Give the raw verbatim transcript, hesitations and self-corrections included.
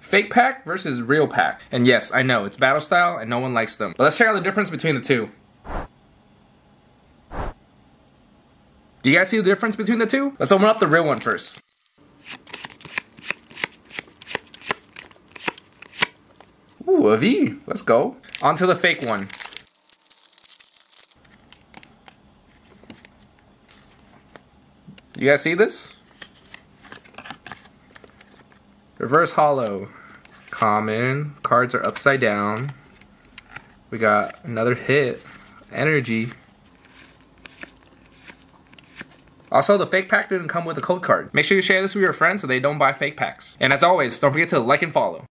Fake pack versus real pack. And yes, I know, it's battle style and no one likes them. But let's check out the difference between the two. Do you guys see the difference between the two? Let's open up the real one first. Ooh, a V. Let's go. On to the fake one. You guys see this? Reverse holo. Common. Cards are upside down. We got another hit. Energy. Also, the fake pack didn't come with a code card. Make sure you share this with your friends so they don't buy fake packs. And as always, don't forget to like and follow.